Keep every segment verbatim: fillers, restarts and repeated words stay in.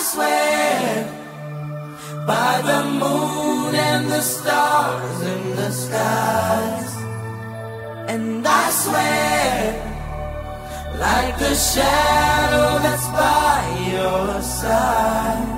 swear by the moon and the stars in the skies. And I swear, like the shadow that's by your side,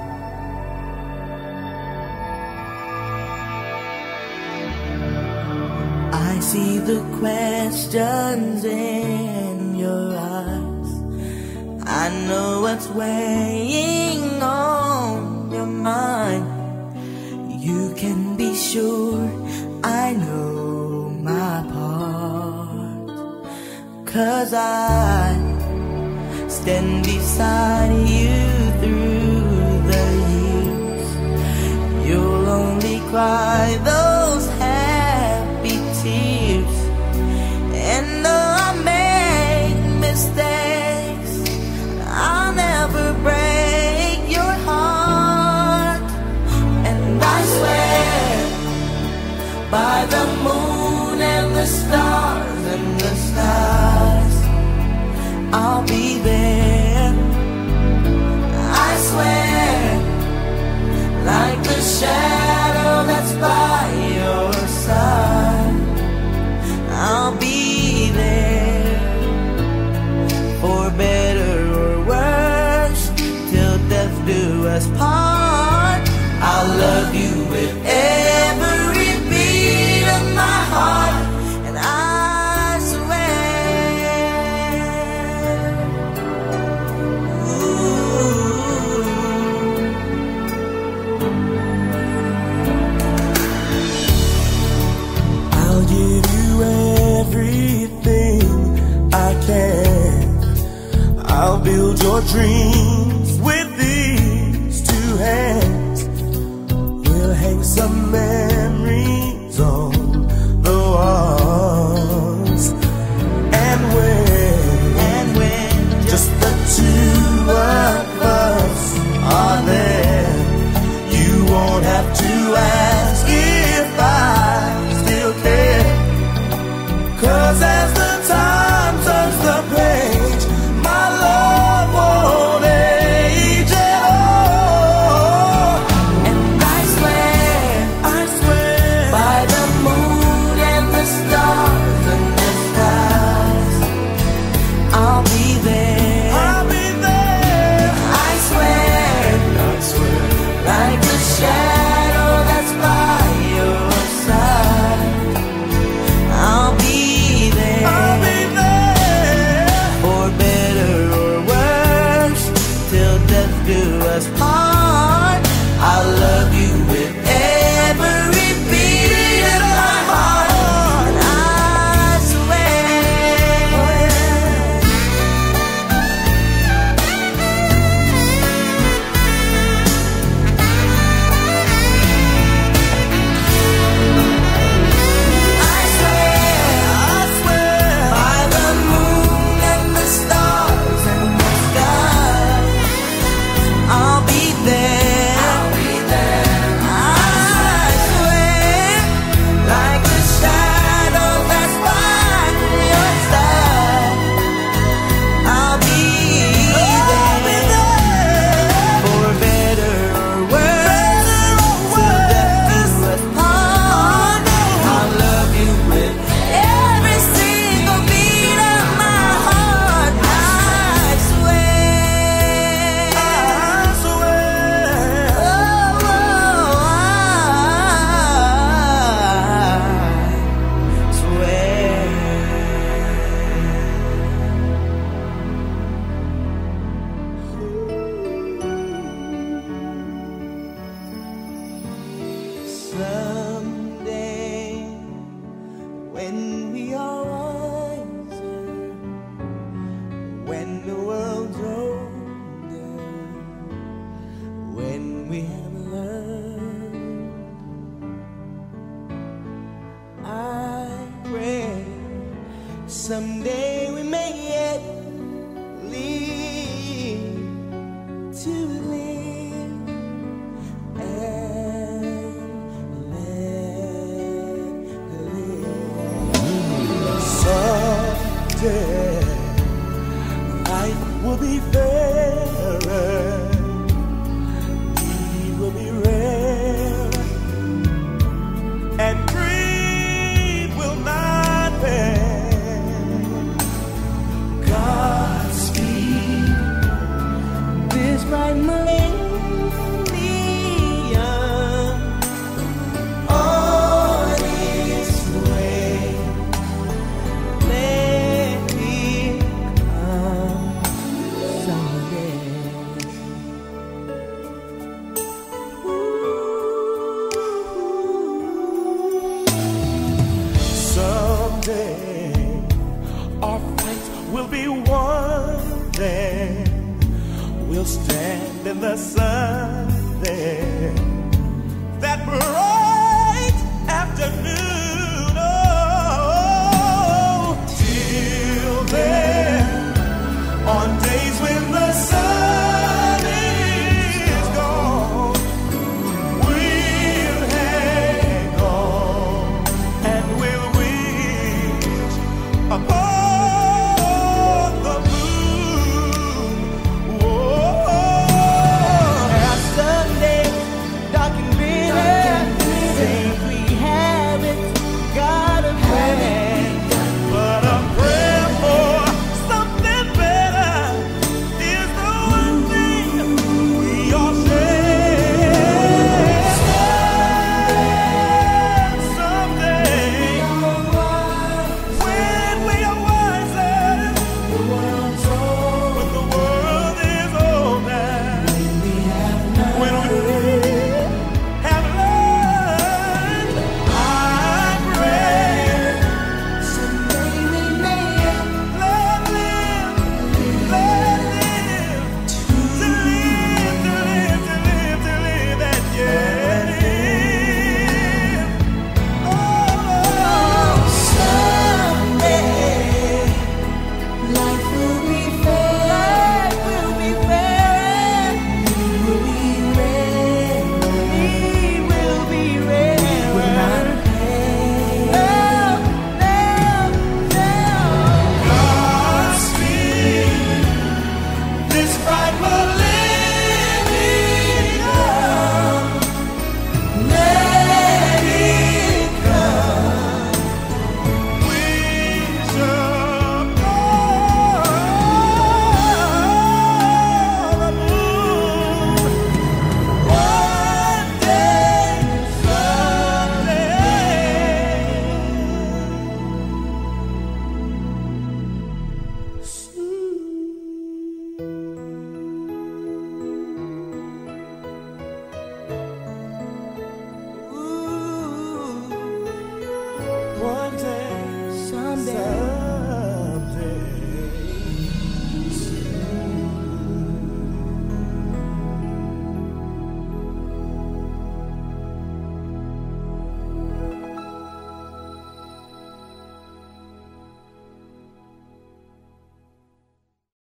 I see the questions in your eyes. I know what's weighing on your mind. You can be sure I know my part, 'cause I stand beside you through the years. You'll only cry those happy tears. And though I make mistakes, I'll never break your heart. And I swear by the moon and the stars and the stars, I'll be there. I swear, like the shadow that's by your side, I'll be there. For better or worse, till death do us part. I'll love you with every beat of my heart. And I swear, ooh, I'll give you everything I can. I'll build your dreams with these two hands. We'll hang some memories on the walls. And when, and when just the two of us are there, you won't have to ask if I still care. 'Cause as the time turns the page, my love won't age at all. And I swear, I swear by the moon and the stars and the skies, I'll be there. I'll be there. I swear, I swear, like the shadow that's by your side, I'll be there. I'll be there. For better or worse, till death do us part. I'll love you with every beat of my heart. And I swear, I swear, I swear by the moon and the stars and the sky, I'll be there. I'll be there. I swear, like the shadow that's by your side, I'll be there. For better or worse, till death do us part. I'll love you with every single beat of my heart. I swear, I swear, oh, I swear. Someday, when we are wiser, when the world's older, when we have learned, I pray someday we may yet live to live and let live. Someday life will be fairer in the sun there that brought